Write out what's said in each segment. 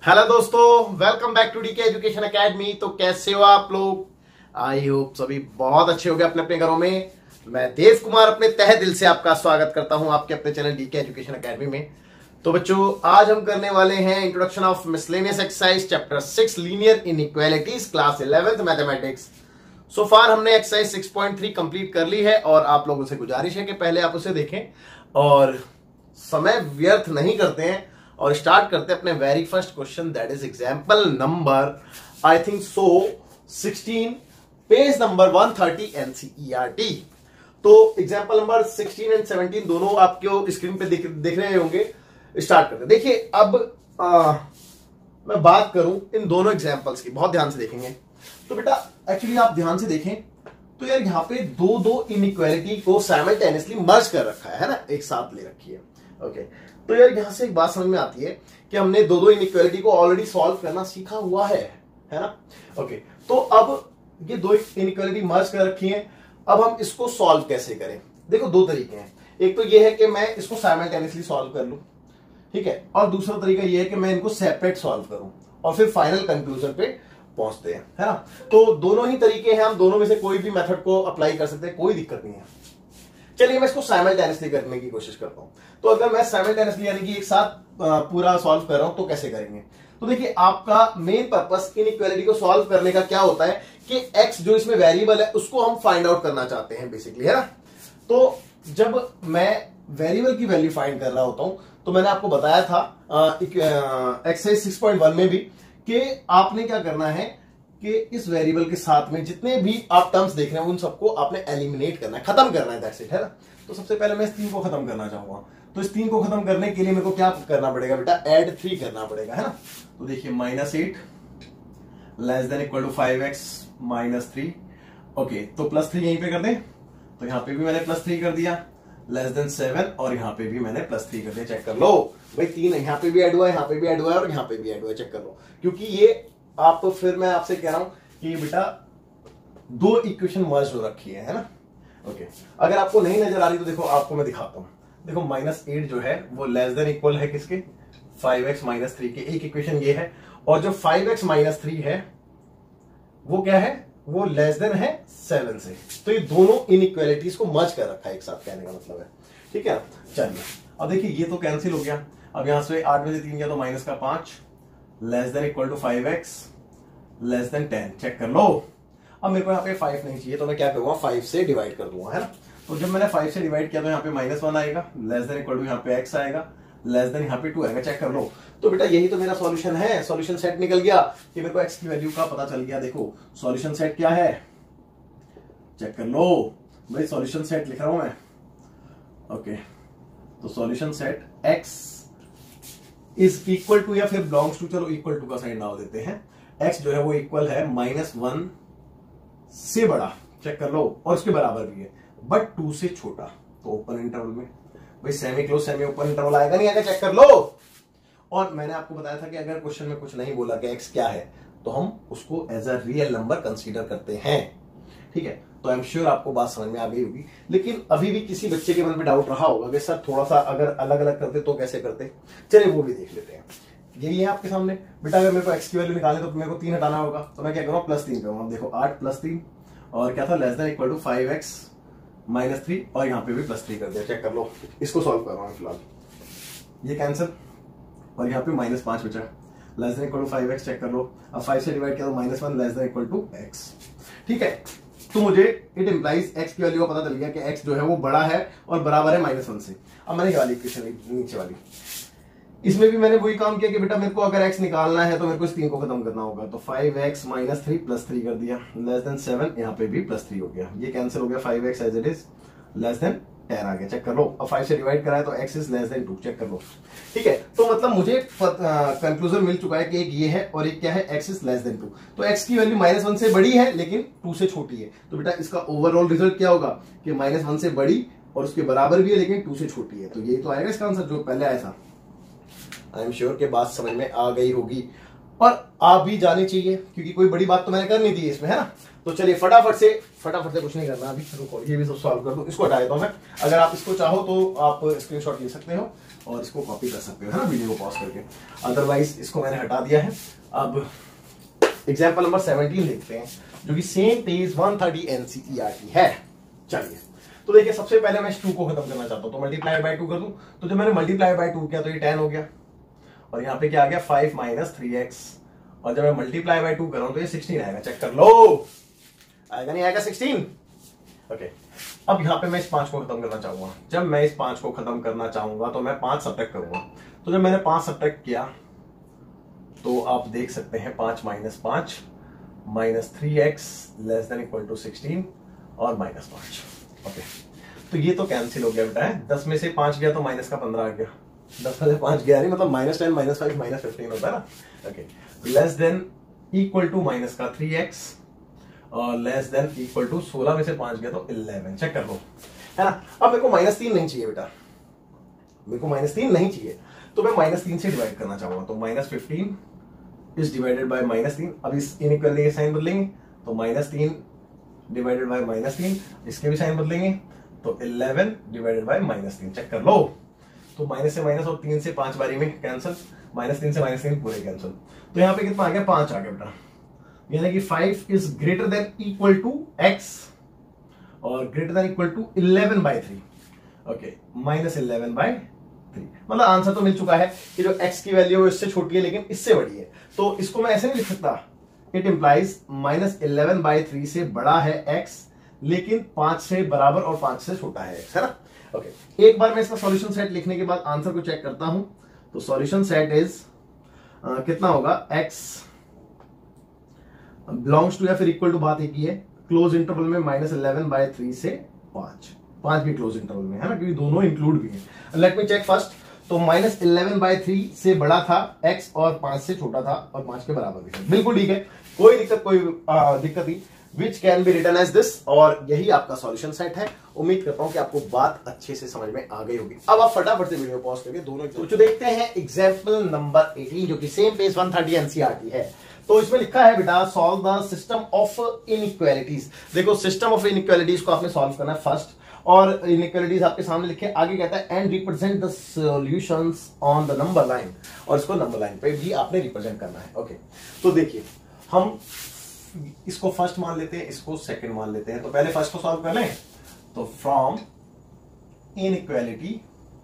Hello दोस्तों, welcome back to DK education academy. तो कैसे हो आप लोग? आई होप सभी बहुत अच्छे हो गए अपने अपने घरों में। मैं देव कुमार अपने तहे दिल से आपका स्वागत करता हूं आपके अपने चैनल डीके एजुकेशन एकेडमी में। तो बच्चों, आज हम करने वाले हैं introduction of miscellaneous exercise chapter 6 linear inequalities class 11th mathematics. So far हमने एक्सरसाइज 6.3 कंप्लीट कर ली है और आप लोगों से गुजारिश है कि पहले आप उसे देखें और समय व्यर्थ नहीं करते हैं और स्टार्ट करते हैं अपने very first question, that is example number I think so 16, page number 130 NCERT. तो एग्जांपल नंबर 16 एंड 17 दोनों आपको स्क्रीन पे दिख रहे होंगे। स्टार्ट करते हैं। देखिए, अब मैं बात करूं इन दोनों एग्जांपल्स की, बहुत ध्यान से देखेंगे। तो बेटा एक्चुअली आप ध्यान से देखें तो यार यहाँ पे दो इनइक्वालिटी को साइमल्टेनियसली मर्ज कर रखा है ना, एक साथ ले रखी है। ओके, तो यार यहां से एक बात समझ में आती है कि हमने दो इनइक्वालिटी को ऑलरेडी सॉल्व करना सीखा हुआ है ना। ओके, तो अब ये दो इनइक्वालिटी मर्ज कर रखी है। अब हम इसको सॉल्व कैसे करें? देखो, दो तरीके हैं। एक तो ये है कि मैं इसको साइमल्टेनियसली सॉल्व कर लूं, ठीक है, और दूसरा तरीका ये है कि मैं इनको सेपरेट सॉल्व करूं और फिर फाइनल कंक्लूजन पे पहुंचते हैं, है ना। तो दोनों ही तरीके हैं, हम दोनों में से कोई भी मेथड को अप्लाई कर सकते हैं, कोई दिक्कत नहीं है। चलिए मैं इसको साइमल्टेनियसली करने की कोशिश करता हूं। तो अगर मैं साइमल्टेनियसली यानी कि एक साथ पूरा सॉल्व कर रहा हूं तो कैसे करेंगे? तो देखिए, आपका मेन पर्पस इनइक्वालिटी को सॉल्व करने का क्या होता है कि x जो इसमें वेरिएबल है उसको हम फाइंड आउट करना चाहते हैं बेसिकली, है ना। तो जब मैं वेरिएबल की वैल्यू फाइंड कर रहा होता हूं तो मैंने आपको बताया था एक्सरसाइज 6.1 में भी कि आपने क्या करना है कि इस वेरिएबल के साथ में जितने भी आप टर्म्स देख रहे हैं उन सबको आपने एलिमिनेट करना है, खत्म करना है, दैट्स इट, है ना। तो सबसे पहले मैं इस 3 को खत्म करना चाहूंगा। तो इस 3 को खत्म करने के लिए मेरे को क्या करना पड़ेगा बेटा? ऐड 3 करना पड़ेगा, है ना। तो देखिए, -8 less than equal to 5x -3। Okay, तो +3 यहीं पे कर दें। तो यहां पे भी मैंने +3 कर दिया, लेस देन 7, और यहां पे भी मैंने +3 कर दिया। चेक कर लो भाई, 3 यहां पे भी ऐड हुआ है, यहां पे भी ऐड हुआ है और यहां पे भी ऐड हुआ है। चेक कर लो, क्योंकि ये आप, फिर मैं आपसे कह रहा हूं कि बेटा दो इक्वेशन मर्ज हो रखी है ना। ओके, अगर आपको नहीं नजर आ रही तो देखो, आपको मैं दिखाता हूं। देखो, -8 जो है वो लेस देन इक्वल है किसके? 5x -3 के। एक इक्वेशन ये है, और जो 5x -3 है वो क्या है? वो लेस देन है 7 से। तो ये दोनों इनइक्वालिटीज को मर्ज कर रखा है एक साथ, कहने का मतलब है, ठीक है। चलिए, अब देखिए ये तो कैंसिल हो गया। अब यहां से 8 में से 3 गया तो -5 less than equal to 5x less than 10। Check कर लो। अब मेरे को यहाँ पे 5 नहीं चाहिए तो मैं क्या करूंगा? 5 से डिवाइड कर दूंगा, है ना। तो जब मैंने 5 से डिवाइड किया तो यहाँ पे -1 आएगा, लेस देन इक्वल टू यहाँ पे x आएगा, लेस देन यहाँ पे 2 आएगा। चेक कर लो। तो बेटा यही तो मेरा सॉल्यूशन है। सॉल्यूशन सेट निकल गया कि मेरे को x की वैल्यू का पता चल गया। देखो सॉल्यूशन सेट क्या है, चेक कर लो भाई, सॉल्यूशन सेट लिख रहा हूं मैं। ओके, तो solution set x is equal to, या फिर बिलोंग्स टू, चलो इक्वल टू का साइन डाल देते हैं। x जो है वो इक्वल है -1 से बड़ा, चेक कर लो, और उसके बराबर भी है, बट 2 से छोटा। तो ओपन इंटरवल में भाई semi close semi open interval आएगा नहीं आएगा? चेक कर लो। और मैंने आपको बताया था कि अगर क्वेश्चन में कुछ नहीं बोला कि x क्या है तो हम उसको as a real number consider करते हैं, ठीक है। तो आई एम श्योर आपको बात समझ में आ गई होगी। लेकिन अभी भी किसी बच्चे के मन में डाउट रहा होगा कि सर थोड़ा सा अगर अलग अलग करते तो कैसे करते? चलिए वो भी देख लेते हैं। यही है आपके सामने बेटा। अगर मेरे को x की वैल्यू निकालनी तो मेरे को 3 हटाना होगा, तो मैं क्या करूंगा? +3 करूंगा। देखो 8 + 3 और क्या था? Less than equal to 5x -3, और यहाँ पे भी +3 कर दिया। चेक कर लो, इसको सॉल्व कर रहा हूँ फिलहाल। ये कैंसिल, और यहाँ पे -5 बचा, less than equal to 5x। Check कर लो, अब 5 से डिवाइड किया तो -1 less than equal to x, ठीक है। तो मुझे इट इंप्लाइज x की वैल्यू का पता चल गया कि x जो है वो बड़ा है और बराबर है -1 से। अब मैंने ये वाली इक्वेशन नीचे वाली, इसमें भी मैंने वही काम किया कि बेटा मेरे को अगर x निकालना है तो मेरे को इस 3 को खत्म करना होगा। तो 5x -3 +3 कर दिया, लेस देन 7, यहाँ पे भी +3 हो गया। ये कैंसिल हो गया, 5x as it is less than 10 आ गया। चेक कर लो, अब 5 से डिवाइड कराए तो x is less than 2। Check कर लो, ठीक है। तो मतलब मुझे कंक्लूजन मिल चुका है कि एक ये है और एक क्या है? x is less than 2। तो x की वैल्यू -1 से बड़ी है लेकिन 2 से छोटी है। तो बेटा इसका ओवरऑल रिजल्ट क्या होगा कि -1 से बड़ी और उसके बराबर भी है लेकिन 2 से छोटी है। तो यही तो आएगा इसका आंसर जो पहले आया था। आई एम श्योर के बात समझ में आ गई होगी और आप भी जानी चाहिए, क्योंकि कोई बड़ी बात तो मैंने कर नहीं दी इसमें, है ना। तो चलिए फटाफट से कुछ नहीं करना अभी, रुको ये भी सब सॉल्व कर दो। इसको हटा देता हूं मैं, अगर आप इसको चाहो तो आप स्क्रीनशॉट ले सकते हो और इसको कॉपी कर सकते हो, है ना, वीडियो को पॉज करके। अदरवाइज इसको मैंने हटा दिया है। अब एग्जाम्पल नंबर 17 देखते हैं, जो कि सेम पेज 130 NCERT है। चलिए तो देखिए, सबसे पहले मैं इस 2 को खत्म करना चाहता हूं, तो मल्टीप्लाई बाय 2 कर दूं। तो जब मैंने मल्टीप्लाई बाय 2 किया तो ये 10 हो गया, और यहाँ पे क्या आ गया 5 - 3x, और जब मैं मल्टीप्लाई बाय 2 कर रहा हूं तो ये 16 आएगा। चेक कर लो, आएगा नहीं आएगा 16? ओके, अब यहाँ पे मैं इस 5 को खत्म करना चाहूंगा। जब मैं इस 5 को खत्म करना चाहूंगा तो मैं 5 सब्ट्रैक्ट करूंगा। तो जब मैंने 5 सब्ट्रैक्ट किया तो आप देख सकते हैं 5 - 5 -3x < 16 और -5। ओके, तो ये तो कैंसिल हो गया बेटा, 10 में से 5 गया तो माइनस का 15 आ गया। 10 में से 5 गया नहीं, मतलब -10 -5 -15 होता है ना। Okay, less than equal to minus का 3x और लेस देन इक्वल टू 16 में से 5 गया तो 11। चेक कर लो, है ना। अब मेरे को -3 नहीं चाहिए बेटा, मेरे को -3 नहीं चाहिए, तो मैं -3 से डिवाइड करना चाहूंगा। तो -15 इज डिवाइडेड बाय -3। अब इस इनइक्वालिटी के साइन बदलेंगे, तो -3 डिवाइडेड बाय -3, इसके भी साइन बदलेंगे, तो 11 डिवाइडेड बाय -3। चेक कर लो, तो माइनस से माइनस और 3 से 5 बारी में कैंसिल, -3 से -3 पूरे कैंसिल। तो यहाँ पे कितना आ गया, 5 आ गया बेटा। यानी कि 5 is greater than equal to x और greater than equal to 11/3। Okay, -11/3। मतलब आंसर तो मिल चुका है कि जो x की वैल्यू है इससे छोटी है लेकिन इससे बड़ी है। तो इसको मैं ऐसे नहीं लिख सकता, इट इंप्लाइज -11/3 से बड़ा है x लेकिन 5 से बराबर और 5 से छोटा है x, है ना। ओके, एक बार मैं इसका सॉल्यूशन सेट लिखने के बाद आंसर को चेक करता हूं। तो सॉल्यूशन सेट इज कितना होगा, x बिलोंग्स टू या फिर इक्वल टू, बात एक ही है, क्लोज इंटरवल में -11/3 से 5 भी क्लोज इंटरवल में है ना, क्योंकि दोनों इंक्लूड भी है। Let me check first. तो -11/3 से बड़ा था x और 5 से छोटा था और 5 के बराबर भी है। बिल्कुल ठीक है, कोई दिक्कत नहीं, which can be written as this. और यही आपका सॉल्यूशन सेट है। उम्मीद करता हूं कि आपको बात अच्छे से समझ में आ गई होगी। अब आप फटाफट से वीडियो पॉज करके दोनों तो देखते हैं एग्जाम्पल नंबर 18, जो कि सेम पेज 130 NCERT है। तो इसमें लिखा है बेटा, solve the system of inequalities. देखो, सिस्टम ऑफ इनइक्वालिटीज को आपने सॉल्व करना है फर्स्ट, और इनइक्वालिटीज आपके सामने लिखे, आगे कहता है and represent the solutions on the number line, और इसको नंबर लाइन पे भी आपने रिप्रेजेंट करना है। ओके, तो देखिए, हम इसको फर्स्ट मान लेते हैं, इसको सेकंड मान लेते हैं। तो पहले फर्स्ट को सॉल्व कर लें। तो फ्रॉम इनइक्वालिटी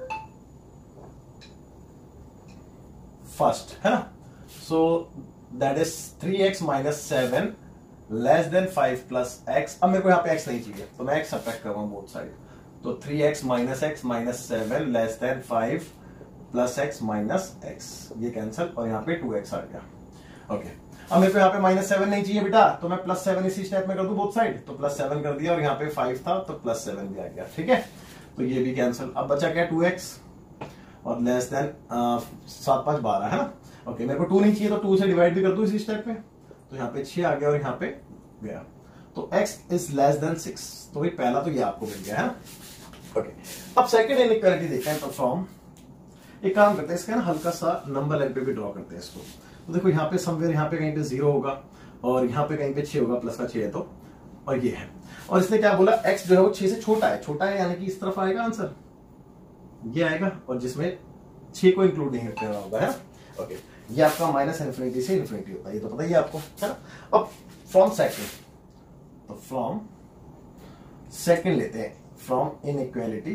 फर्स्ट, है ना, so that is 3x - 7 less than 5 + x। अब मेरे को यहां पे x नहीं चाहिए, तो मैं x सब्ट्रैक्ट कर रहा हूं बोथ साइड। तो 3x - x - 7 less than 5 + x - x, ये कैंसिल, और यहाँ पे 2x आ गया। ओके, अब मेरे को यहाँ पे -7 नहीं चाहिए बेटा, तो मैं +7 इसी स्टेप में कर दूं बोथ साइड। तो +7 कर दिया, और यहाँ पे 5 था तो +7 भी आ गया। ठीक है, तो ये भी कैंसिल। अब बचा क्या, 2x और लेस देन 7 5 12, है ना। ओके, मेरे को 2 नहीं चाहिए, तो 2 से डिवाइड भी कर दूं इसी स्टेप में। तो यहाँ पे 6 आ गया और यहाँ पे गया। तो x इज लेस देन 6, तो भाई पहला तो ये आपको मिल गया है ना। ओके, अब सेकंड इनइक्वालिटी देखते हैं। तो फ्रॉम, एक काम करते हैं, इसका ना हल्का सा नंबर लाइन पे भी ड्रॉ करते हैं इसको। तो देखो, यहाँ पे समवेयर, यहाँ पे कहीं पे 0 होगा और यहाँ पे कहीं पे 6 होगा, प्लस का 6 है तो, और ये है। और इसने क्या बोला, x जो है वो 6 से छोटा है, यानी कि इस तरफ आएगा आंसर, ये आएगा, और जिसमें 6 को इंक्लूड नहीं करना होगा, है। ओके, ये आपका -∞ से ∞ होता है, ये तो पता ही है आपको, है ना। अब फ्रॉम सेकंड, तो फ्रॉम सेकंड लेते हैं, फ्रॉम इनइक्वालिटी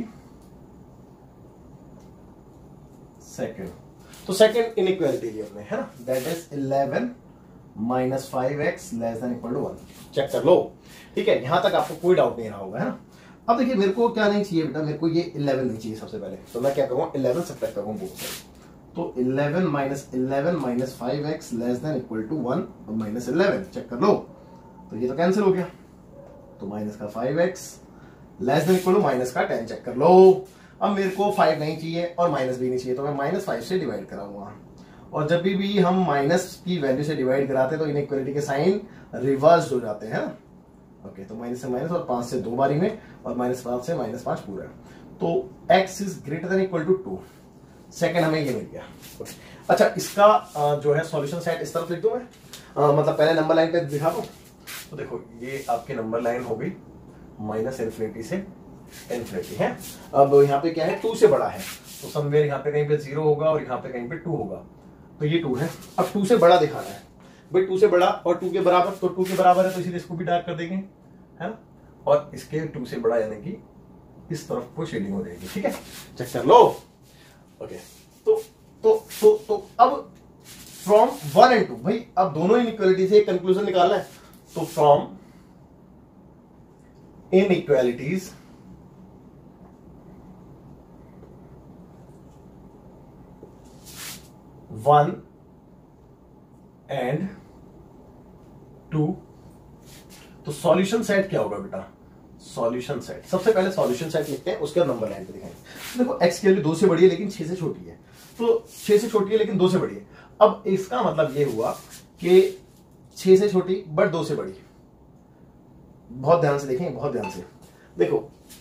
सेकंड। तो सेकंड इनइक्वालिटी ली हमने, है ना, that is 11 - 5x less than equal to 1। Check कर लो, ठीक है, यहां तक आपको कोई डाउट नहीं रहा होगा, है ना। अब देखिए, मेरे को क्या नहीं चाहिए बेटा, मेरे को ये 11 नहीं चाहिए सबसे पहले। तो मैं क्या करूंगा, 11 सब्ट्रैक्ट करूंगा बोथ साइड। तो 11 - 11 - 5x less than equal to 1 और -11। चेक कर लो, तो ये तो कैंसिल हो गया। तो माइनस का 5x less than equal to minus का 10। चेक कर लो, अब मेरे को 5 नहीं चाहिए और माइनस भी नहीं चाहिए, तो मैं -5 से डिवाइड कराऊंगा। और जब भी हम माइनस की वैल्यू से डिवाइड कराते हैं तो इनइक्वालिटी के साइन रिवर्स हो जाते हैं। ओके, तो माइनस से माइनस और 5 से 2 बारी में, और -5 से -5 पूरा। तो x is greater than equal to 2। Second हमें ये मिल गया। अच्छा, इसका जो है सॉल्यूशन सेट इस तरफ लिख दूं मैं, मतलब पहले नंबर लाइन पे दिखा दूं। तो देखो ये आपकी नंबर लाइन हो गई माइनस इन्फिनिटी से इन्फिनिटी है। अब यहाँ पे क्या है, 2 से बड़ा है, तो समवेयर यहाँ पे कहीं पे 0 होगा और यहाँ पे कहीं पे 2 होगा, तो ये 2 है। अब 2 से बड़ा दिखाना है भाई, 2 से बड़ा और 2 के बराबर, तो 2 के बराबर है तो इसीलिए इसको भी डार्क कर देंगे, है ना, और इसके 2 से बड़ा यानी कि इस तरफ को शेडिंग हो जाएगी। ठीक है, चेक कर लो। ओके, तो अब फ्रॉम 1 एंड 2, भाई अब दोनों इनइक्वालिटी से एक कंक्लूजन निकालना है, तो फ्रॉम इनइक्वालिटीज वन एंड 2, तो सॉल्यूशन सेट क्या होगा बेटा, सॉल्यूशन सेट, सबसे पहले सॉल्यूशन सेट लिखते हैं, उसके बाद नंबर लाइन पे दिखाएंगे। देखो x की वैल्यू 2 से बड़ी है लेकिन 6 से छोटी है, तो 6 से छोटी है लेकिन 2 से बड़ी है। अब इसका मतलब ये हुआ कि 6 से छोटी बट 2 से बड़ी। बहुत ध्यान से देखें, बहुत ध्यान से देखो,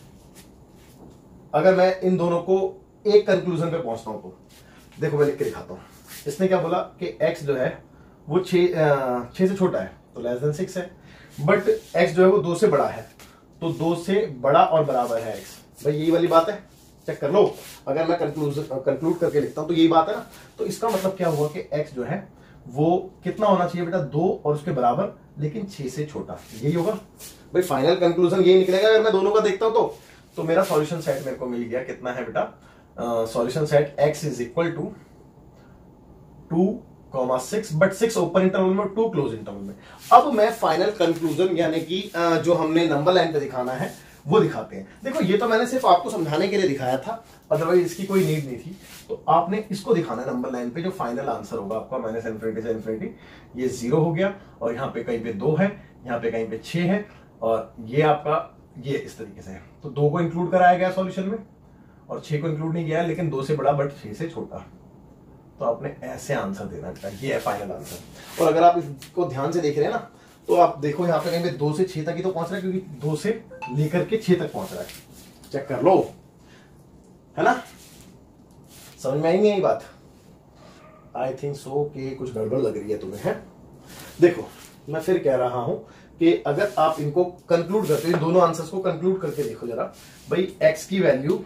अगर मैं इन दोनों को एक कंक्लूजन पे पहुंचता हूं तो देखो मैं लिख के दिखाता हूं। इसने क्या बोला कि x जो है वो 6 से छोटा है तो लेस देन 6 है, बट x जो है वो 2 से बड़ा है, तो 2 से बड़ा और बराबर है x। भाई यही वाली बात है, चेक कर लो। अगर मैं कंक्लूड करके लिखता हूं तो यही बात है ना, तो इसका मतलब क्या हुआ कि x जो है वो कितना होना चाहिए बेटा, 2 और उसके बराबर लेकिन 6 से छोटा, यही होगा भाई। फाइनल कंक्लूजन यही निकलेगा अगर मैं दोनों का देखता हूं तो मेरा सॉल्यूशन सेट मेरे को मिल गया, कितना है बेटा, solution set x is equal to 2,6, but 6 open interval में, 2 क्लोज इंटरवल में। अब मैं फाइनल कंक्लूजन यानी कि जो हमने नंबर लाइन पे दिखाना है वो दिखाते हैं। देखो ये तो मैंने सिर्फ आपको समझाने के लिए दिखाया था, अदरवाइज इसकी कोई नीड नहीं थी। तो आपने इसको दिखाना है नंबर लाइन पे, जो फाइनल आंसर होगा आपका माइनस इन्फिनिटी से इन्फिनिटी, ये 0 हो गया और यहाँ पे कहीं पे 2 है, यहाँ पे कहीं पे 6 है, और ये आपका ये इस तरीके से है। तो 2 को इंक्लूड कराया गया सॉल्यूशन में और 6 को इंक्लूड नहीं किया, लेकिन 2 से बड़ा बट 6 से छोटा। तो आपने ऐसे आंसर देना है, ये है फाइनल आंसर। और अगर आप इसको ध्यान से देख रहे हैं ना, तो आप देखो यहाँ पे कहीं पे 2 से 6 तक ही तो पहुंच रहा है, क्योंकि 2 से लेकर के 6 तक पहुंच रहा है। चेक कर लो, है ना, समझ में आई नहीं आई बात? आई थिंक सो कि कुछ गड़बड़ लग रही है तुम्हें, है? देखो मैं फिर कह रहा हूं कि अगर आप इनको कंक्लूड करते हो, दोनों आंसर्स को कंक्लूड करके देखो जरा भाई। x की वैल्यू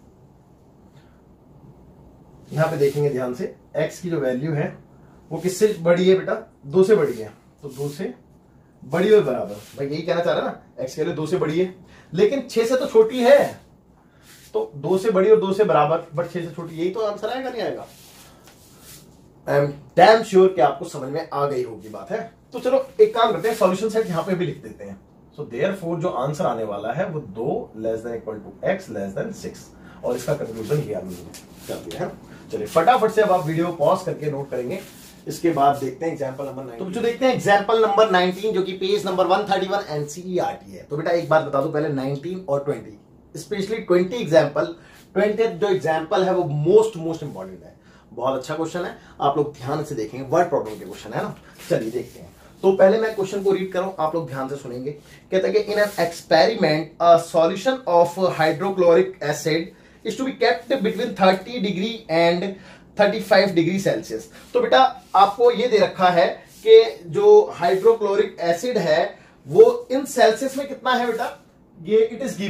यहां पे देखेंगे ध्यान से, x की जो वैल्यू है वो किससे बड़ी है बेटा, 2 से बड़ी है, तो 2 से बड़ी और बराबर, भाई यही कहना चाह रहा है ना, x की वैल्यू 2 से बड़ी है लेकिन 6 से तो छोटी है, तो 2 से बड़ी और 2 से बराबर बट 6 से छोटी, यही तो आंसर आएगा नहीं आएगा? आई एम डैम श्योर कि आपको समझ में आ गई होगी बात, है? तो चलो एक काम करते हैं, सॉल्यूशन सेट यहां पे भी लिख देते हैं। सो देयरफॉर जो आंसर आने वाला है वो 2 less than equal to x less than 6, और इसका कंक्लूजन ये हमने कर दिया है। चलिए फटाफट से अब आप वीडियो पॉज करके नोट करेंगे, इसके बाद देखते हैं एग्जांपल नंबर 19। तो जो देखते हैं एग्जांपल नंबर 19, जो कि पेज नंबर 131 एनसीईआरटी है। तो बेटा एक बात बता दो पहले, 19 और 20, स्पेशली 20 एग्जांपल, 20th जो एग्जांपल है वो मोस्ट इंपॉर्टेंट है। बहुत अच्छा क्वेश्चन है, आप लोग ध्यान से देखेंगे, वर्ड प्रॉब्लम के क्वेश्चन है ना। चलिए देखते हैं। तो पहले मैं क्वेश्चन को रीड कर रहा हूं, आप लोग ध्यान से सुनेंगे। कहता है कि in an experiment a solution of hydrochloric acid is to be kept between 30 degree and 35 degree Celsius. तो बेटा आपको ये दे रखा है कि जो हाइड्रोक्लोरिक एसिड है वो इन सेल्सियस में कितना है बेटा, ये इट इज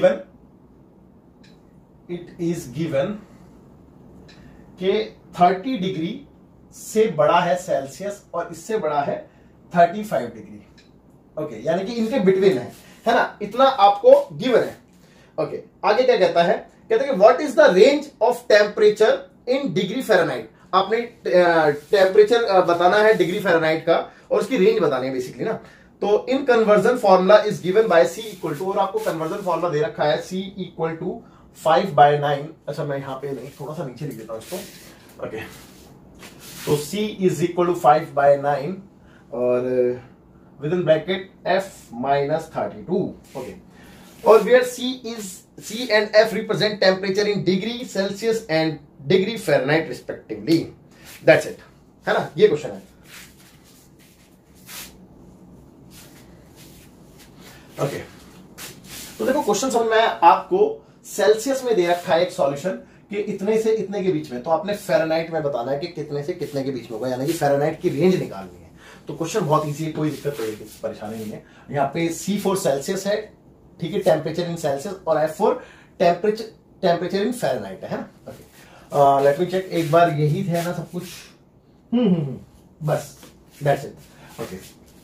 गिवन कि 30 डिग्री से बड़ा है सेल्सियस और इससे बड़ा है 35 डिग्री। ओके, यानी कि इनके बिटवीन है ना, इतना आपको गिवन है। ओके, आगे क्या कहता है, कहते हैं what is the range of temperature in degree Fahrenheit. आपने टेम्परेचर बताना है डिग्री फ़ारेनहाइट का और उसकी रेंज बतानी है बेसिकली ना। तो इन conversion formula is given by C equal to, और आपको कन्वर्जन फॉर्मूला दे रखा है C इक्वल टू 5/9। अच्छा मैं यहां पे नहीं, थोड़ा सा नीचे लिख देता हूं इसको। ओके, तो C इज इक्वल टू 5/9 और with in bracket F minus 32। Okay, और where C and F represent temperature in degree Celsius and degree Fahrenheit respectively. That's it, है ना, ये क्वेश्चन है। ओके, तो देखो क्वेश्चन समझ में आया आपको। सेल्सियस में दे रखा है एक सॉल्यूशन कि इतने से इतने के बीच में, तो आपने फ़ारेनहाइट में बताना है कि कितने से कितने के बीच में होगा, यानी कि फ़ारेनहाइट की रेंज निकालनी है। तो क्वेश्चन बहुत इजी है, कोई दिक्कत कोई परेशानी नहीं है। यहाँ पे C फॉर सेल्सियस है, ठीक है, टेम्परेचर इन सेल्सियस, और F for temperature in Fahrenheit है ना। ओके, लेट मी चेक एक बार, यही थे ना सब कुछ। बस दैट्स इट। ओके,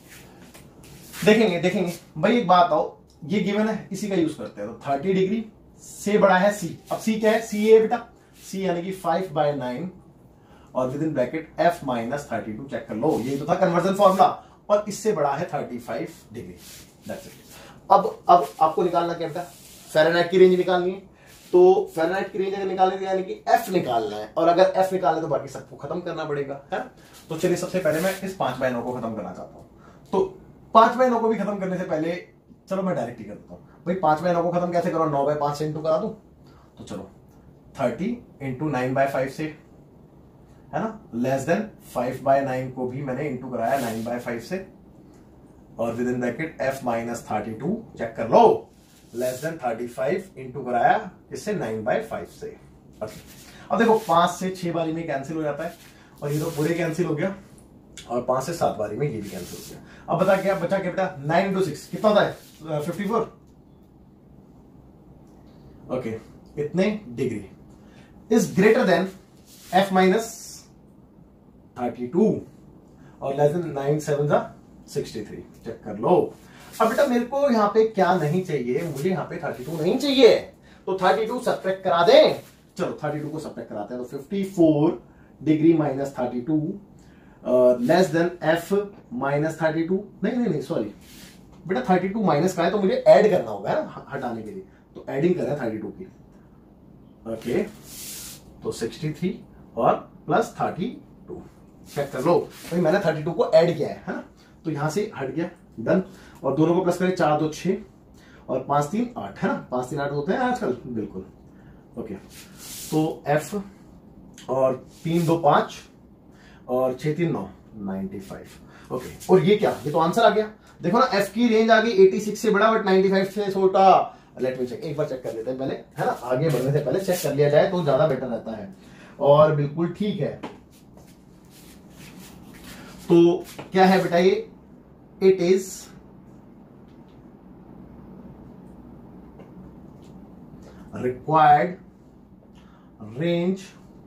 देखेंगे भाई, एक बात आओ, ये गिवन है, इसी का यूज करते हैं। तो 30 डिग्री से बड़ा है C। अब C क्या है? C है बेटा, C यानी कि 5/9 और with in bracket F minus 32, check कर लो, ये तो था कन्वर्जन फॉर्मूला, और इससे बड़ा है 35 डिग्री। That's it. अब आपको निकालना क्या बेटा? फ़ारेनहाइट की रेंज निकालनी है। तो फ़ारेनहाइट की रेंज अगर निकालनी है यानी कि F निकालना है, और अगर F निकालना है तो बाकी सबको खत्म करना पड़ेगा, है ना। तो चलिए सबसे पहले मैं इस 5/9 को खत्म करना चाहता हूं। तो 5/9 को भी खत्म करने से पहले चलो मैं डायरेक्ट ही कर देता हूं भाई। 5/9 को खत्म कैसे करो? 9/5 से इंटू करा दूं। तो चलो 30 इंटू 9/5 से, है ना, लेस देन 5/9 को भी मैंने इंटू कराया 9/5 से, और with in bracket F minus 32, check कर लो, लेस देन 35 इंटू कराया इससे 9/5 से। अब देखो 5 से 6 बारी में कैंसिल हो जाता है, और ये तो पूरे कैंसिल हो गया, और 5 से 7 बारी में ये भी कैंसिल हो गया। अब बता क्या बचा? क्या बेटा? 9 इंटू 6 कितना होता है? 54। ओके, इतने degree is greater than F minus 32 और लेस देन 9 7 63। चेक कर लो। अब बेटा मेरे को यहाँ पे क्या नहीं चाहिए? मुझे यहाँ पे 32 नहीं चाहिए, तो 32 सब्ट्रैक्ट करा दें। चलो 32 को सब्ट्रैक्ट कराते हैं। तो 54 degree minus 32 less than F minus 32। नहीं सॉरी बेटा, 32 माइनस का है तो मुझे ऐड करना होगा, है ना, हटाने के लिए। तो एडिंग कर रहे हैं 32 की। ओके, तो 63 और प्लस 32। चेक कर लो भाई, मैंने 32 को ऐड किया है ना, तो यहां से हट गया, डन। और दोनों को प्लस करें, 4 2 6 और 5 3 8, है ना, 5 3 8 होते हैं आजकल, बिल्कुल। ओके, तो F और 3 2 5 और 6 3 9 95। ओके, और ये क्या? ये तो आंसर आ गया। देखो ना, F की रेंज आ गई 86 से बड़ा बट 95 से छोटा। लेट मी चेक, एक बार चेक कर लेते हैं पहले, है ना, आगे बढ़ने से पहले चेक कर लिया जाए तो ज्यादा बेटर रहता है, और बिल्कुल ठीक है। तो क्या है बेटा ये? It is required range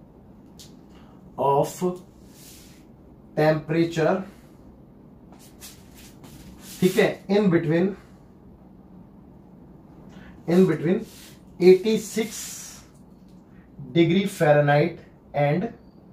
of temperature, ठीक है, in between 86 degree Fahrenheit and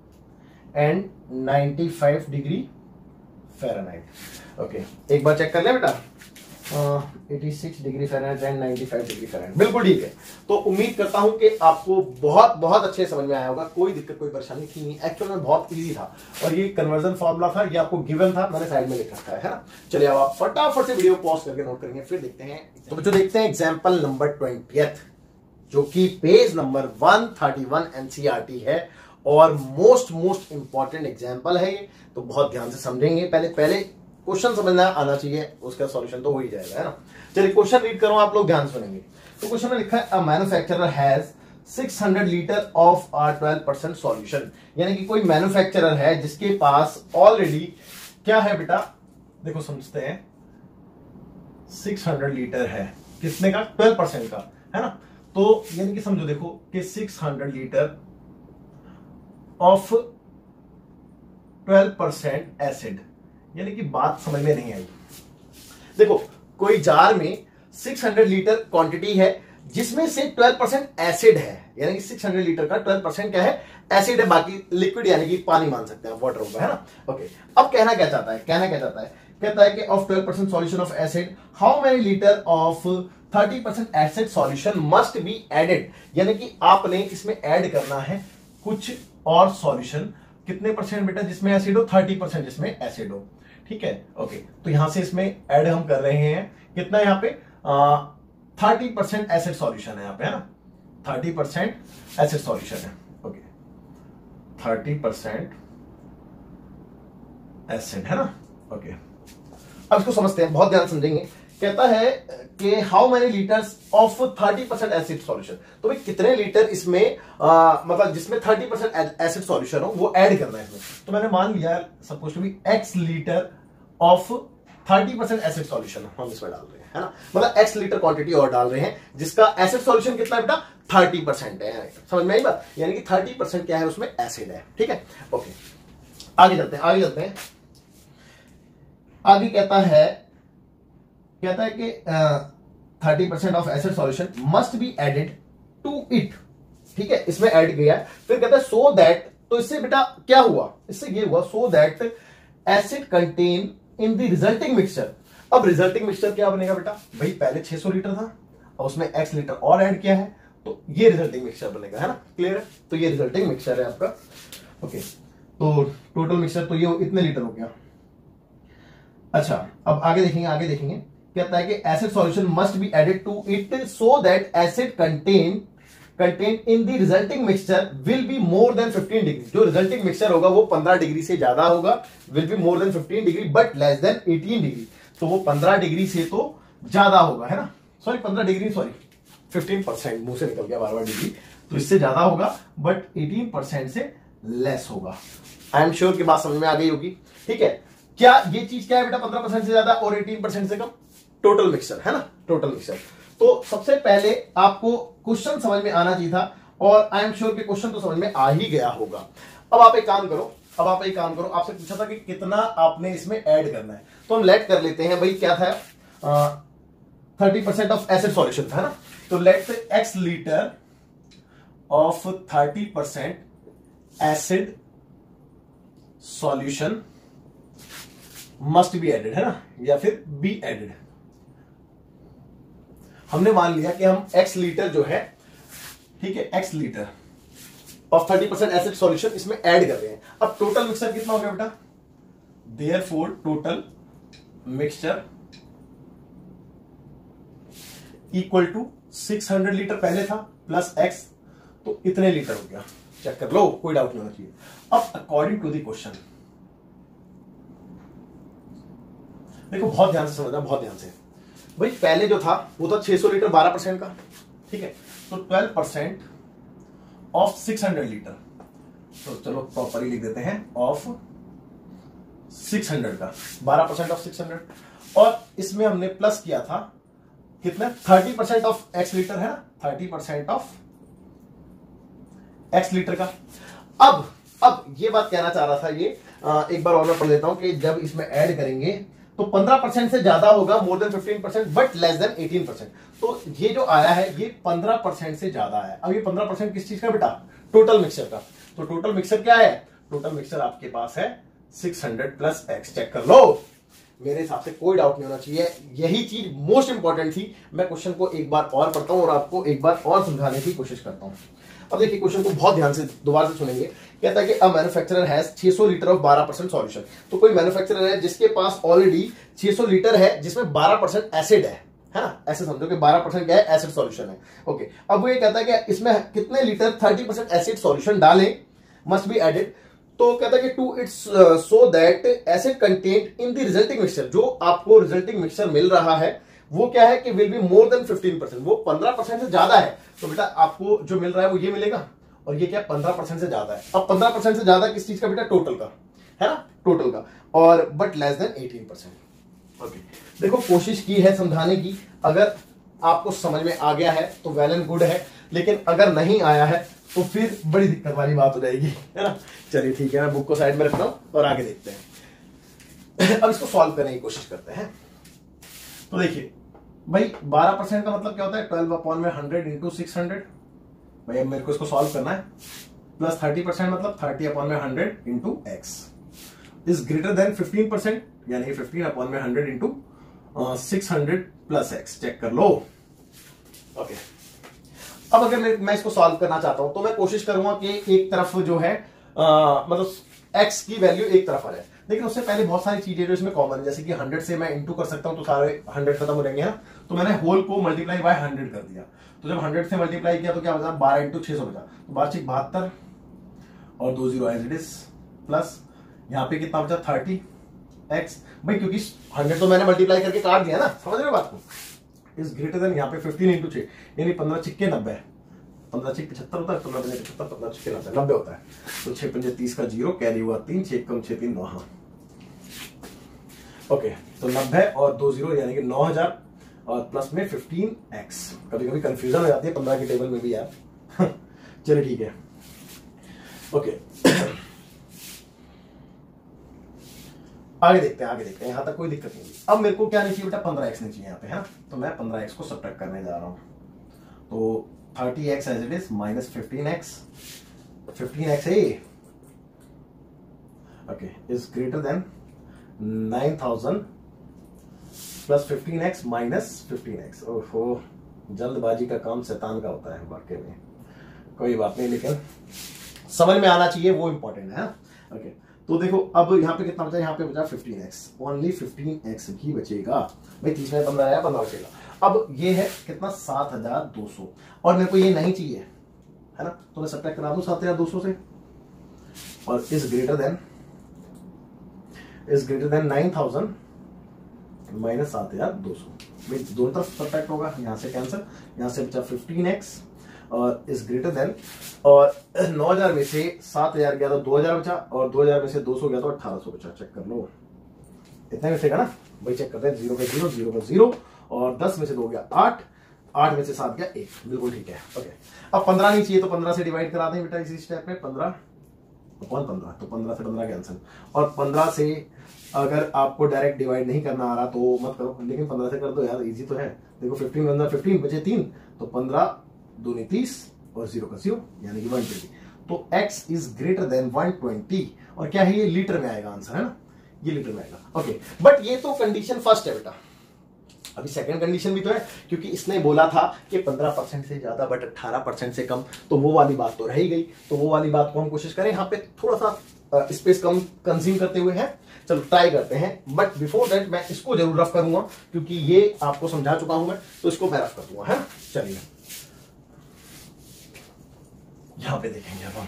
95 degree Fahrenheit. Okay, एक बार चेक कर ले बेटा, 86 degree Fahrenheit and 95 degree Fahrenheit, बिल्कुल ठीक है। तो उम्मीद करता हूं कि आपको बहुत बहुत अच्छे समझ में आया होगा, कोई दिक्कत कोई परेशानी थी नहीं, एक्चुअल में बहुत इजी था, और ये कन्वर्जन फॉर्मूला था, ये आपको गिवन था, मैंने साइड में लिख रखा है ना। चलिए अब आप फटाफट से वीडियो पॉज करके नोट करेंगे, फिर देखते हैं। तो बच्चों देखते हैं एग्जाम्पल नंबर 20, जो कि पेज नंबर 131 एनसीईआरटी है, और मोस्ट इंपॉर्टेंट एग्जाम्पल है ये, तो बहुत ध्यान से समझेंगे। पहले क्वेश्चन समझना आना चाहिए, उसका सॉल्यूशन तो हो ही जाएगा, है ना। चलिए क्वेश्चन रीड करो, आप लोग ध्यान सुनेंगे। तो क्वेश्चन में लिखा है, a manufacturer has 600 litre of 12% solution, यानी कि कोई मैन्युफैक्चरर है जिसके पास ऑलरेडी क्या है बेटा, देखो समझते हैं, 600 लीटर है, कितने का? 12% का, है ना। तो यानी कि समझो देखो कि 600 लीटर ऑफ 12% एसिड, यानी कि बात समझ में नहीं आई। देखो कोई जार में 600 लीटर क्वांटिटी है जिसमें से 12% एसिड है, यानी कि 600 लीटर का 12% क्या है? एसिड है, बाकी लिक्विड यानी कि पानी मान सकते हैं, वाटर होगा, है ना। ओके, अब कहना क्या चाहता है? कहता है कि of 12% solution of acid, how many litre of 30% acid solution must be added, यानी कि आपने इसमें ऐड करना है कुछ और सॉल्यूशन। कितने परसेंट बेटा जिसमें एसिड हो? 30% जिसमें एसिड हो, ठीक है। ओके, तो यहां से इसमें ऐड हम कर रहे हैं कितना? यहां पे 30% एसिड सॉल्यूशन है, यहां पे, है ना, 30% एसिड सॉल्यूशन है। ओके, 30% एसिड, है ना। ओके, अब इसको समझते हैं, बहुत ध्यान समझेंगे। कहता है कि how many litres of 30% acid solution, तो भाई कितने लीटर इसमें मतलब जिसमें 30% एसिड सॉल्यूशन हो वो ऐड करना है इसमें। तो मैंने मान लिया suppose to be x litre of 30% acid solution हम इसमें डाल रहे हैं, है ना, मतलब x लीटर क्वांटिटी और डाल रहे हैं जिसका एसिड सॉल्यूशन कितना है बेटा 30% है। समझ में आई बात, यानी कि 30% क्या है उसमें एसिड है। ठीक है, ओके आगे चलते हैं, आगे चलते हैं। आगे कहता है कि 30% of acid solution must be added to it. ठीक है, इसमें ऐड किया है, फिर कहता है सो दैट, तो इससे बेटा क्या हुआ, इससे ये हुआ so that acid content in the resulting mixture. अब रिजल्टिंग मिक्सचर क्या बनेगा बेटा, भाई पहले 600 लीटर था और उसमें x लीटर और ऐड किया है तो ये रिजल्टिंग मिक्सचर बनेगा, है ना, क्लियर है। तो ये रिजल्टिंग मिक्सचर है आपका। ओके, तो टोटल मिक्सचर तो ये इतने लीटर हो गया। अच्छा, अब आगे देखेंगे कहता है कि acid solution must be added to it so that acid content in the resulting mixture will be more than 15 degree. जो रिजल्टिंग मिक्सचर होगा वो 15 डिग्री से ज्यादा होगा, will be more than 15 degree but less than 18 degree. तो वो 15 degree से तो ज्यादा होगा, है ना, सॉरी 15 डिग्री, सॉरी 15%, मुंह से निकल गया बार बार डिग्री, तो इससे ज्यादा होगा बट 18% से लेस होगा। आई एम श्योर की बात समझ में आ गई होगी। ठीक है, क्या ये चीज क्या है बेटा, 15% से ज्यादा और 18% से कम, टोटल मिक्सचर, है ना, टोटल मिक्सचर। तो सबसे पहले आपको क्वेश्चन समझ में आना चाहिए था और आई एम श्योर कि क्वेश्चन तो समझ में आ ही गया होगा। अब आप एक काम करो, आपसे पूछा था कि कितना आपने इसमें ऐड करना है, तो हम लेट कर लेते हैं भाई, क्या था 30% ऑफ एसिड सॉल्यूशन था ना, तो let x litre of 30% acid solution must be added, है ना, या फिर बी एडेड। हमने मान लिया कि हम x लीटर जो है, ठीक है, x litre of 30% acid solution इसमें ऐड कर रहे हैं। अब टोटल मिक्सचर कितना हो गया बेटा, therefore total mixture equal to 600 litre पहले था प्लस x, तो इतने लीटर हो गया। चेक कर लो, कोई डाउट नहीं होना चाहिए। अब अकॉर्डिंग टू द क्वेश्चन, देखो बहुत ध्यान से समझना, बहुत ध्यान से भाई, पहले जो था वो था 600 लीटर 12% का, ठीक है, तो 12% ऑफ 600 लीटर, तो चलो प्रॉपरली लिख देते हैं, ऑफ 600 का 12% ऑफ 600, और इसमें हमने प्लस किया था कितना, 30% ऑफ x लीटर, है ना, 30% ऑफ x लीटर का। अब ये बात कहना चाह रहा था, ये एक बार और मैं पढ़ देता हूं कि जब इसमें ऐड करेंगे तो 15% से ज्यादा होगा, more than 15% but less than 18%। तो ये जो आया है ये 15% से ज्यादा है। अब ये 15% किस चीज का बेटा, टोटल मिक्सचर का। तो टोटल मिक्सचर क्या है, टोटल मिक्सचर आपके पास है 600 प्लस x। चेक कर लो, मेरे हिसाब से कोई डाउट नहीं होना चाहिए, यही चीज मोस्ट इंपॉर्टेंट थी। मैं क्वेश्चन को एक बार और पढ़ता हूं और आपको एक बार और समझाने की कोशिश करता हूं। अब देखिए क्वेश्चन को बहुत ध्यान से दोबारा से सुनेंगे। कहता है कि a manufacturer has 600 litre of 12% solution. तो कोई मैन्युफैक्चरर है जिसके पास ऑलरेडी 600 लीटर है जिसमें 12% एसिड है ना, ऐसे समझो कि 12% क्या है, एसिड सॉल्यूशन है। ओके, अब वो ये कहता है कि इसमें कितने लीटर 30% एसिड सॉल्यूशन डालें, मस्ट बी एडेड। तो कहता है कि to it's so that acid content in the resulting mixture, जो आपको रिजल्टिंग मिक्सचर मिल रहा है वो क्या है कि विल बी मोर देन 15%, वो 15% से ज्यादा है। तो बेटा आपको जो मिल रहा है वो ये मिलेगा, और ये क्या 15% से ज्यादा है। अब 15% से ज्यादा किस चीज का बेटा, टोटल का, है ना, टोटल का, और बट लेस देन 18%। ओके, देखो कोशिश की है समझाने की, अगर आपको समझ में आ गया है तो वेल एंड गुड है, लेकिन अगर नहीं आया है तो फिर बड़ी दिक्कत वाली बात हो जाएगी, है ना। चलिए ठीक है, मैं बुक को साइड में रखता हूं और आगे देखते हैं। अब इसको सॉल्व करने की कोशिश करते हैं। तो देखिए भाई 12% का मतलब क्या होता है, 12/100 इंटू 600। भाई अब मेरे को इसको सॉल्व करना है। प्लस 30% मतलब 30/100 into x is greater than 15%, यानी 15/100 इंटू 600 प्लस एक्स। चेक कर लो। ओके, अब अगर मैं इसको सॉल्व करना चाहता हूं तो मैं कोशिश करूंगा कि एक तरफ जो है मतलब x की वैल्यू एक तरफ आ जाए, लेकिन उससे पहले बहुत सारी चीजें जो इसमें कॉमन, जैसे कि 100 से मैं इंटू कर सकता हूं तो सारे 100 खत्म हो जाएंगे ना। तो मैंने होल को मल्टीप्लाई बाय 100 कर दिया, तो जब 100 से मल्टीप्लाई किया तो क्या बचा, 12 इंटू 600 बचा, तो 12×6 72 और 2 0 एज इट इज, प्लस यहाँ पे कितना बचा 30x। भाई क्योंकि 100 तो मैंने मल्टीप्लाई करके काट दिया ना, समझ रहे हो बात को। इज ग्रेटर देन यहाँ पे 15 इंटू 6, यानी 15 6 90, 15 6 75 होता है, 15 75 15 6 90 होता है। तो 6 5 30 का 0 कैरी हुआ 3, 6 कम 6 3 9। हाँ, ओके, तो 90 और 2 जीरो यानी कि 9000 और प्लस में 15x। कभी कभी कंफ्यूजन हो जाती है 15 की टेबल में भी यार। चलिए ठीक है, ओके। आगे देखते हैं, यहां तक कोई दिक्कत नहीं। अब मेरे को क्या नहीं चाहिए बेटा, 15x नहीं चाहिए यहाँ पे, है ना। तो मैं 15x को सब्ट्रैक्ट करने जा रहा हूं। तो 30x as it is minus 15x, 15x है ये, okay, is greater than 9000 plus 15x minus 15x। ओहो, जल्दबाजी का काम शैतान का होता है वाकई में। कोई बात नहीं, लेकिन समझ में आना चाहिए, वो इंपॉर्टेंट है। ओके, तो देखो अब यहाँ पे कितना बचा, यहाँ पे बचा 15x, ओनली 15x ही बचेगा भाई। 30 में 15 आया, 15 बचेगा। अब ये है कितना, 7200, और मेरे को ये नहीं चाहिए, है ना। तो मैं सब्ट्रैक्ट करा दूं 7200 से, और इज ग्रेटर देन 9000 माइनस 7200। भाई दोनों तरफ सब्ट्रैक्ट होगा, यहां से कैंसिल, यहां से बचा 15x और इज ग्रेटर देन, और 9000 में से 7000 गया तो 2000 बचा, और 2000 में से 200 गया तो 1800 बचा। चेक कर लो, इतना बचेगा ना भाई। चेक करते हैं, 0 का 0, 0 का 0, और 10 में से 2 गया 8, 8 में से 7 गया 1, बिल्कुल ठीक है। ओके, अब 15 नहीं चाहिए तो 15 से डिवाइड करा दें बेटा इसी स्टेप में। 15 कौन 15, तो 15 से 15 कैंसिल, और 15 से अगर आपको डायरेक्ट डिवाइड नहीं करना आ रहा तो मत करो, लेकिन 15 से कर दो यार, इजी तो है। देखो 15 बचे 3, तो 15 दूनी 30 और 0 का 0 यानी कि 120। तो x इज ग्रेटर देन 120, और क्या है ये, लीटर में आएगा आंसर, है ना, ये लीटर में आएगा। ओके, बट ये तो कंडीशन फर्स्ट है बेटा, अभी सेकंड कंडीशन भी तो है, क्योंकि इसने बोला था कि 15% से ज्यादा बट 18% से कम, तो वो वाली बात तो रह ही गई। तो वो वाली बात को हम कोशिश करें यहाँ पे थोड़ा सा स्पेस कम कंज्यूम करते हुए है। चलो ट्राई करते हैं, बट बिफोर दैट मैं इसको जरूर रफ करूंगा, क्योंकि ये आपको समझा चुका हूं मैं, तो इसको मैं रफ कर दूंगा, है। चलिए यहां पे देखेंगे अब हम,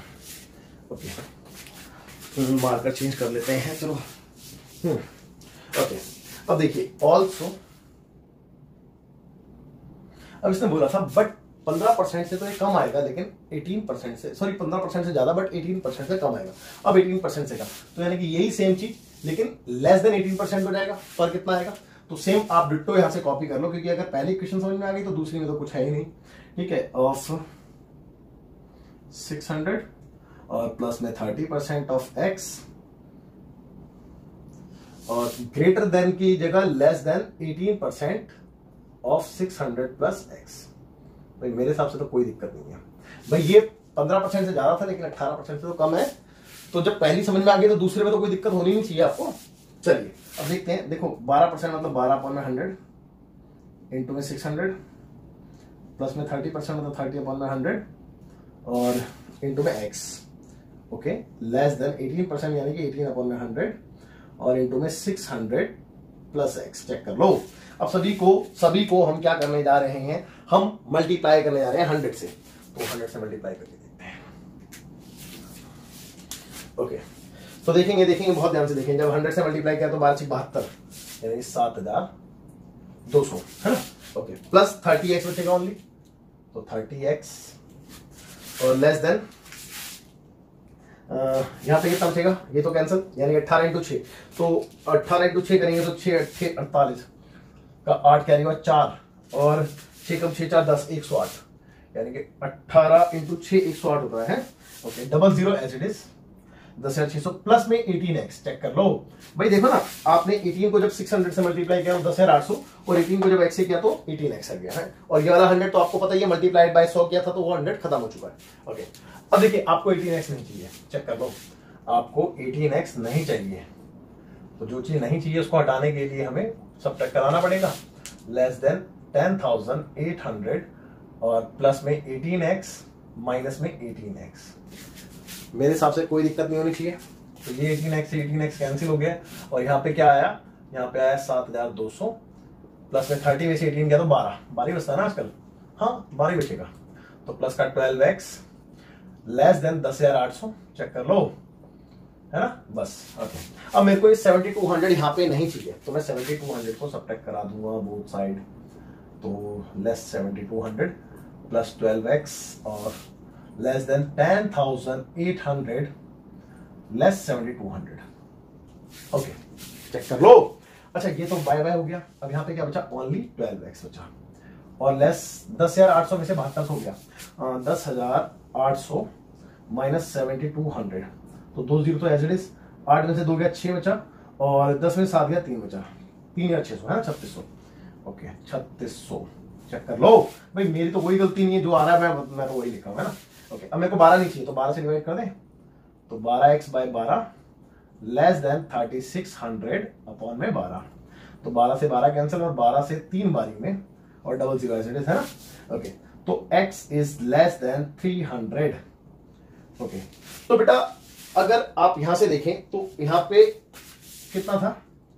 ओके, मार्कर चेंज कर लेते हैं, चलो। ओके, अब देखिए ऑल्सो, अब इसने बोला था बट 15% से तो ये कम आएगा, लेकिन 18% से, सॉरी 15% से ज्यादा बट 18% से कम आएगा। अब 18% से कम, तो यानी कि यही सेम चीज, लेकिन लेस देन 18% हो जाएगा। पर कितना आएगा, तो सेम आप डिट्टो यहां से कॉपी कर लो, क्योंकि अगर पहली इक्वेशन समझ में आ गई तो दूसरी में तो कुछ है ही नहीं। ठीक है, ऑफ 600 और प्लस में 30% ऑफ x, और ग्रेटर देन की जगह less than 18% of 600 plus x। भाई मेरे हिसाब से तो कोई दिक्कत नहीं है भाई, ये 15% से ज्यादा था, लेकिन 18% से तो कम है। तो जब पहली समझ में आ गई तो दूसरे में तो कोई दिक्कत होनी नहीं चाहिए आपको। चलिए अब देखते हैं, देखो 12% मतलब 12/100 इंटू में 600, प्लस में 30% मतलब 30/100, और इंटू में x, ओके, लेस देन 18% यानी कि 18/100, और इंटू में 600 प्लस x। चेक कर लो। अब सभी को हम क्या करने जा रहे हैं, हम मल्टीप्लाई करने जा रहे हैं 100 से, तो 100 से मल्टीप्लाई करके देखते हैं। ओके, तो देखेंगे बहुत ध्यान से देखेंगे, जब 100 से मल्टीप्लाई किया तो 1272 यानी 7200, है ना। ओके, प्लस 30x बचेगा ओनली, तो 30x, और लेस देन यहां पे कितना बचेगा, ये तो कैंसिल, यानी 18 इंटू 6, तो 18 इंटू 6 करेंगे तो 6 8 48 का 8 कैरी हुआ 4, और 6 कम 6 4 10, 108, यानी कि 18 इंटू 6 108 होता है। Okay, 00 as it is 10,600 plus में 18x। चेक कर लो भाई, देखो ना, आपने 18 को जब 600 से मल्टीप्लाई किया तो 10,800, और 18 को जब x से किया तो 18x आ गया है, और ये वाला 100 तो आपको पता ही है, मल्टीप्लाइड बाय 100 किया था तो वो 100 खत्म हो चुका है। ओके, अब देखिए आपको 18x नहीं चाहिए, चेक कर लो, आपको 18x नहीं चाहिए, तो जो चीज नहीं चाहिए उसको हटाने के लिए हमें सब्ट्रैक्ट कराना पड़ेगा। लेस देन 10,800 और प्लस में 18x माइनस में 18x। मेरे हिसाब से कोई दिक्कत नहीं होनी चाहिए, तो ये 18x से 18x कैंसिल हो गया, और यहाँ पे क्या आया, यहाँ पे आया 7200, प्लस में 30 में से 18 गया तो 12 बचता है ना आजकल, हाँ 12 बचेगा, तो प्लस का 12x लेस देन 10,800। चेक कर लो, है ना, बस। ओके, अब मेरे को ये 7200 यहाँ पे नहीं चाहिए, तो मैं 7200 को सब्ट्रैक्ट करा दूंगा बोथ साइड, तो लेस 7200 प्लस 12x और less than 10,800 less 7200। Okay, check कर लो। अच्छा ये तो बाय बाय हो गया। अब यहाँ पे क्या बचा, ओनली 12x बचा, और लेस 10,800 में से 72 हो गया, 10,800 माइनस 7,200, तो 2 जीरो तो एज इट इज, 8 में से 2 गया 6 बचा, और 10 में 7 गया 3 बचा, 3,600 है ना, 3600। ओके 3600 चेक कर लो भाई, मेरी तो कोई गलती नहीं है, जो आ रहा है मैं तो वही लिखा हूं है ना। ओके अब मेरे को 12 नहीं चाहिए, तो 12 से डिवाइड कर दें, तो 12x/12 लेस देन 3600 अपॉन में 12, तो 12 से 12 कैंसिल, और 12 से 3 बारी में, और double zero as it is है ना। ओके तो x is less than 300। Okay तो बेटा अगर आप यहां से देखें तो यहां पे कितना था,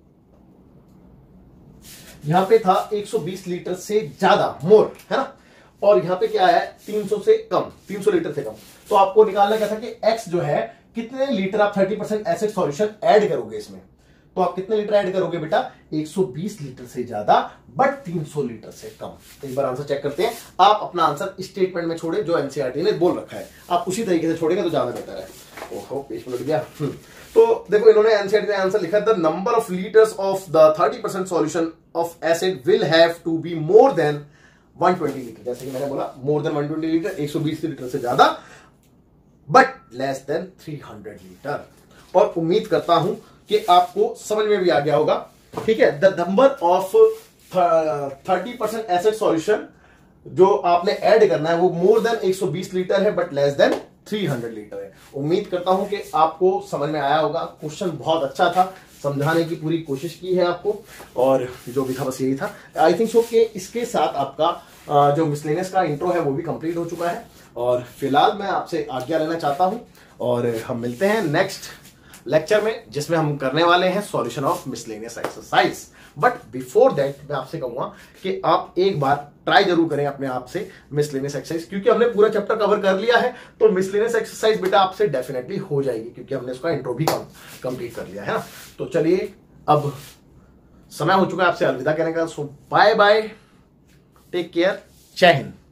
यहां पे था 120 लीटर से ज्यादा, मोर है ना, और यहां पे क्या है 300 से कम, 300 लीटर से कम। तो आपको निकालना क्या था कि x जो है कितने लीटर आप 30% एसिड सॉल्यूशन ऐड करोगे इसमें, तो आप कितने लीटर ऐड करोगे बेटा, 120 लीटर से ज्यादा बट 300 लीटर से कम। तो एक बार आंसर चेक करते हैं। आप अपना आंसर स्टेटमेंट में छोड़े जो एनसीईआरटी ने बोल रखा है, आप उसी तरीके से छोड़ेंगे तो ज्यादा बेहतर है। ओहो पेज पलट गया। तो देखो इन्होंने एनसीईआरटी ने आंसर लिखा, the number of litres of the 30% solution of acid will have to be more than 120 litre, जैसे कि मैंने बोला मोर देन 120 लीटर, 120 लीटर से ज्यादा, बट लेस देन 300 लीटर। और उम्मीद करता हूं कि आपको समझ में भी आ गया होगा। ठीक है, the number of 30% acid solution जो आपने ऐड करना है वो मोर देन 120 लीटर है बट लेस देन 300 लीटर है। उम्मीद करता हूं कि आपको समझ में आया होगा। क्वेश्चन बहुत अच्छा था, समझाने की पूरी कोशिश की है आपको, और जो भी था बस यही था। आई थिंक सो कि इसके साथ आपका जो मिसलेनियस का इंट्रो है वो भी कंप्लीट हो चुका है, और फिलहाल मैं आपसे आज्ञा लेना चाहता हूं, और हम मिलते हैं नेक्स्ट लेक्चर में जिसमें हम करने वाले हैं solution of miscellaneous exercise. But before that मैं आपसे कहूंगा कि आप एक बार ट्राई जरूर करें अपने आप से मिसलेनियस एक्सरसाइज, क्योंकि हमने पूरा चैप्टर कवर कर लिया है, तो मिसलेनियस एक्सरसाइज बेटा आपसे डेफिनेटली हो जाएगी, क्योंकि हमने उसका इंट्रो भी कंप्लीट कर लिया है ना। तो चलिए अब समय हो चुका है आपसे अलविदा कहने का। So bye bye, take care, जय हिंद।